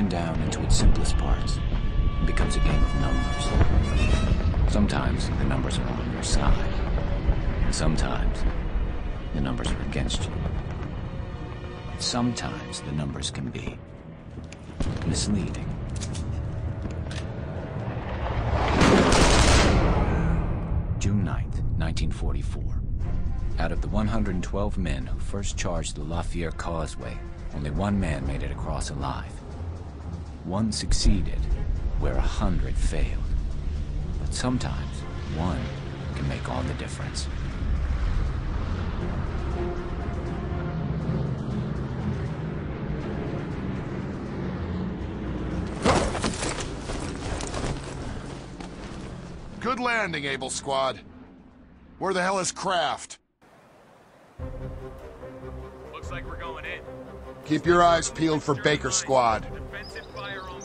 broken down into its simplest parts and becomes a game of numbers. Sometimes the numbers are on your side, and sometimes the numbers are against you. Sometimes the numbers can be misleading. June 9th, 1944. Out of the 112 men who first charged the Lafayette Causeway, only one man made it across alive. One succeeded where 100 failed. But sometimes one can make all the difference. Good landing, Able Squad. Where the hell is Kraft? Looks like we're going in. Keep your eyes peeled for Baker Squad. Defensive fire only.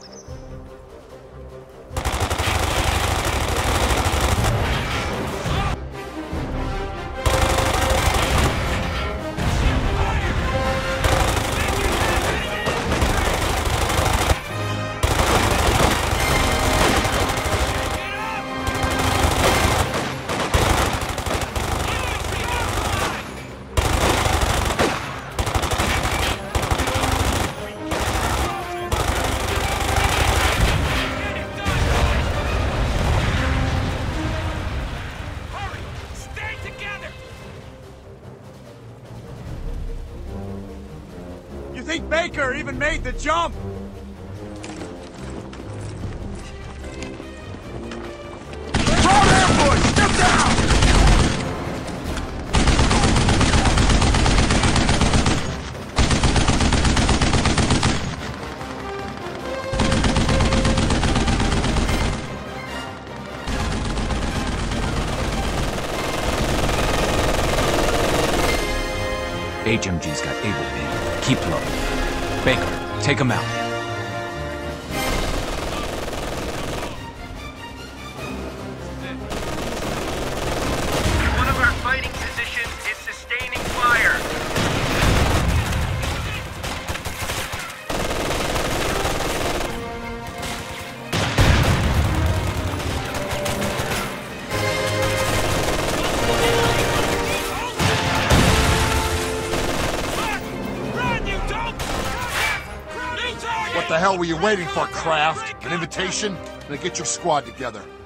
You think Baker even made the jump? Throw an ambush! Get down! HMG's got Able pinned. Keep low. Baker, take him out. One of our fighting positions is sustaining fire. What the hell were you waiting for, Kraft? An invitation? Then get your squad together.